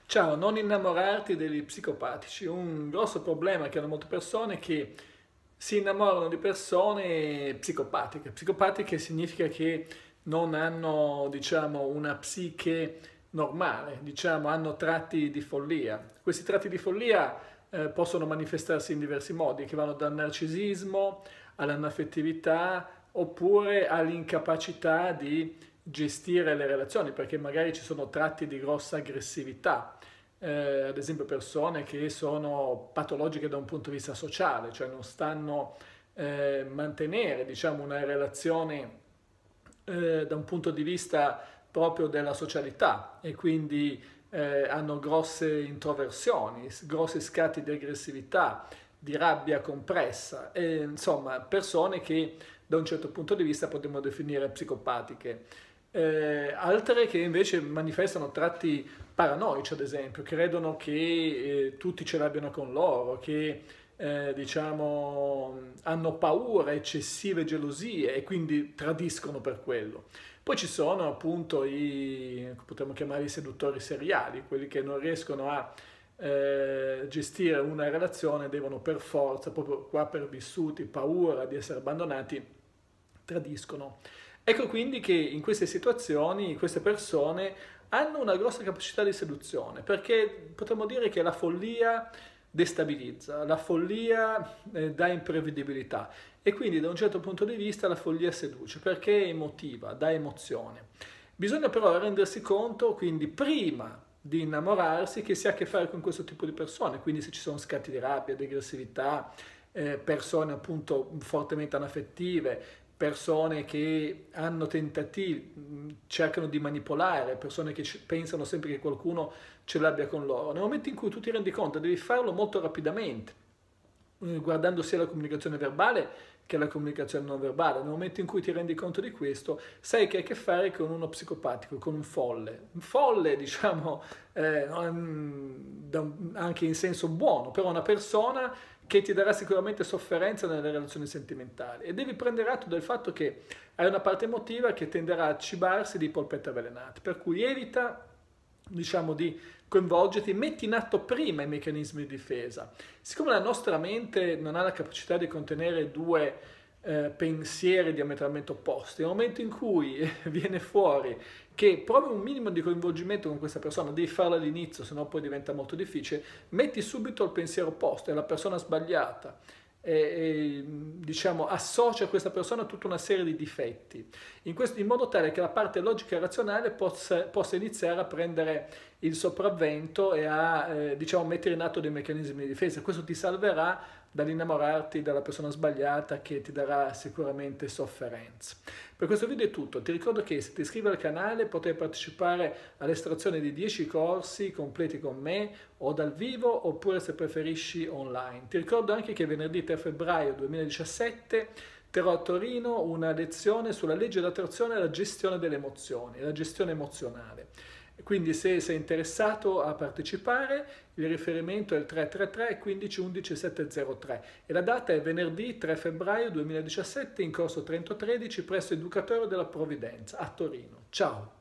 Ciao, non innamorarti degli psicopatici. Un grosso problema che hanno molte persone è che si innamorano di persone psicopatiche. Psicopatiche significa che non hanno, diciamo, una psiche normale, diciamo, hanno tratti di follia. Questi tratti di follia possono manifestarsi in diversi modi, che vanno dal narcisismo all'anaffettività oppure all'incapacità di gestire le relazioni, perché magari ci sono tratti di grossa aggressività, ad esempio persone che sono patologiche da un punto di vista sociale, cioè non stanno mantenere, diciamo, una relazione da un punto di vista proprio della socialità e quindi hanno grosse introversioni, grossi scatti di aggressività, di rabbia compressa, e, insomma persone che da un certo punto di vista potremmo definire psicopatiche. Altre che invece manifestano tratti paranoici, ad esempio, credono che tutti ce l'abbiano con loro, che diciamo, hanno paura, eccessive gelosie e quindi tradiscono per quello. Poi ci sono appunto potremmo chiamare i seduttori seriali, quelli che non riescono a gestire una relazione, devono per forza, proprio qua per vissuti, paura di essere abbandonati, tradiscono. Ecco quindi che in queste situazioni queste persone hanno una grossa capacità di seduzione, perché potremmo dire che la follia destabilizza, la follia dà imprevedibilità e quindi da un certo punto di vista la follia seduce, perché è emotiva, dà emozione. Bisogna però rendersi conto, quindi prima di innamorarsi, che si ha a che fare con questo tipo di persone, quindi se ci sono scatti di rabbia, di aggressività, persone appunto fortemente anaffettive, persone che hanno tentativi, cercano di manipolare, persone che pensano sempre che qualcuno ce l'abbia con loro. Nel momento in cui tu ti rendi conto, devi farlo molto rapidamente, guardando sia la comunicazione verbale che la comunicazione non verbale. Nel momento in cui ti rendi conto di questo, sai che hai a che fare con uno psicopatico, con un folle. Un folle, diciamo, anche in senso buono, però una persona che ti darà sicuramente sofferenza nelle relazioni sentimentali. E devi prendere atto del fatto che hai una parte emotiva che tenderà a cibarsi di polpette avvelenate, per cui evita, diciamo, di coinvolgerti, metti in atto prima i meccanismi di difesa. Siccome la nostra mente non ha la capacità di contenere due pensieri diametralmente opposti, nel momento in cui viene fuori che provi un minimo di coinvolgimento con questa persona, devi farlo all'inizio, sennò poi diventa molto difficile, metti subito il pensiero opposto, è la persona sbagliata. Diciamo, associa a questa persona tutta una serie di difetti, in modo tale che la parte logica e razionale possa iniziare a prendere il sopravvento e a diciamo, mettere in atto dei meccanismi di difesa. Questo ti salverà dall'innamorarti della persona sbagliata che ti darà sicuramente sofferenza. Per questo video è tutto, ti ricordo che se ti iscrivi al canale potrai partecipare all'estrazione di 10 corsi completi con me o dal vivo oppure se preferisci online. Ti ricordo anche che venerdì 3 febbraio 2017 terrò a Torino una lezione sulla legge dell'attrazione e la gestione delle emozioni, la gestione emozionale. Quindi se sei interessato a partecipare, il riferimento è il 333 15 11 703 e la data è venerdì 3 febbraio 2017 in corso Trento 13 presso Educatore della Provvidenza a Torino. Ciao!